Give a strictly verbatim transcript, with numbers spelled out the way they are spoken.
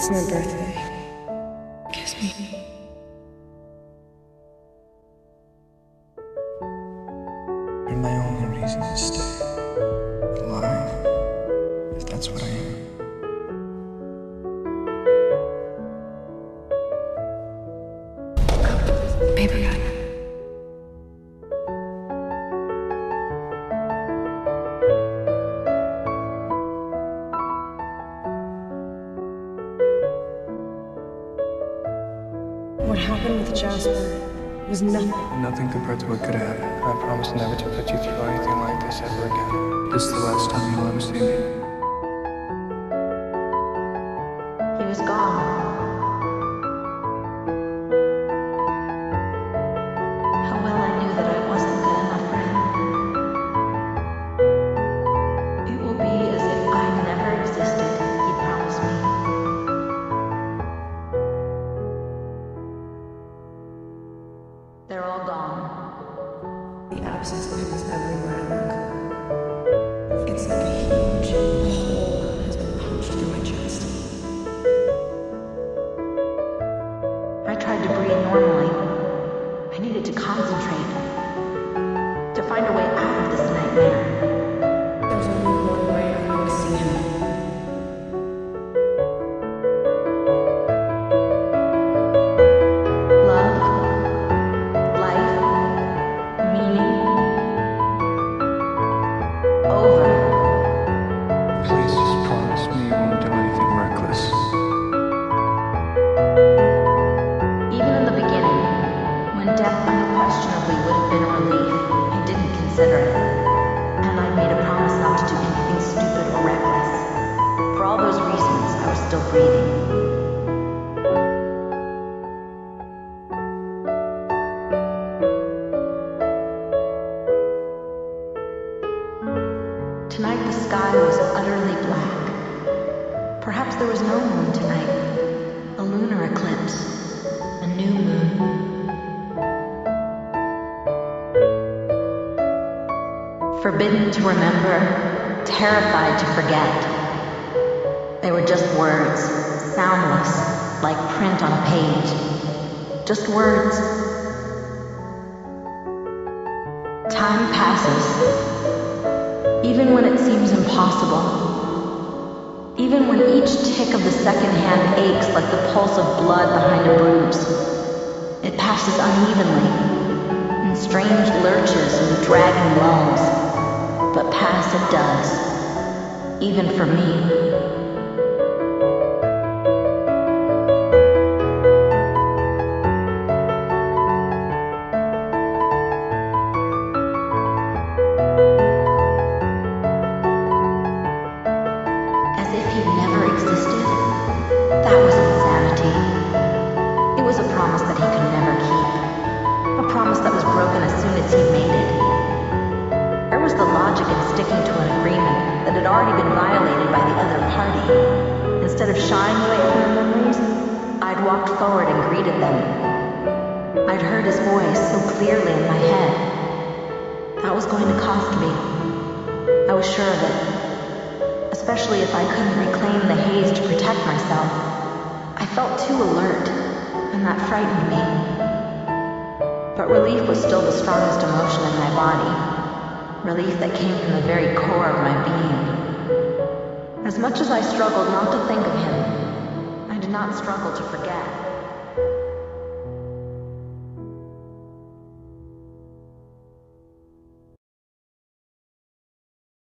It's my birthday. Kiss me. You're my only reason to stay alive, if that's what I am. Paper cut. What happened with Jasper was nothing. Nothing compared to what could have happened. I promise never to put you through anything like this ever again. This is the last time you'll ever see me. He was gone. How well I knew that I wasn't good enough for him. It will be as if I never existed, he promised me. They're all gone. The absence of him is everywhere I look. It's like a huge hole has been punched through my chest. I tried to breathe normally. I needed to concentrate. To find a way out of this nightmare. There's only one way I'm going to see him. Love, life, meaning, over. Please just promise me you won't do anything reckless. Even in the beginning, when death unquestionably would have been a relief, I didn't consider it. And I made a promise not to do anything stupid or reckless. For all those reasons, I was still breathing. Tonight the sky was utterly black. Perhaps there was no moon tonight. A lunar eclipse. A new moon. Forbidden to remember, terrified to forget. They were just words, soundless, like print on a page. Just words. Time passes. Even when it seems impossible. Even when each tick of the second hand aches like the pulse of blood behind a bruise. It passes unevenly, in strange lurches and dragging lulls. But pass it does, even for me. As if he never existed? That was insanity. It was a promise that he could never keep. A promise that was broken as soon as he made it. Where was the logic in sticking to an agreement that had already been violated by the other party? Instead of shying away from the memories, I'd walked forward and greeted them. I'd heard his voice so clearly in my head. That was going to cost me. I was sure of it. Especially if I couldn't reclaim the haze to protect myself. I felt too alert, and that frightened me. But relief was still the strongest emotion in my body. Relief that came from the very core of my being. As much as I struggled not to think of him, I did not struggle to forget.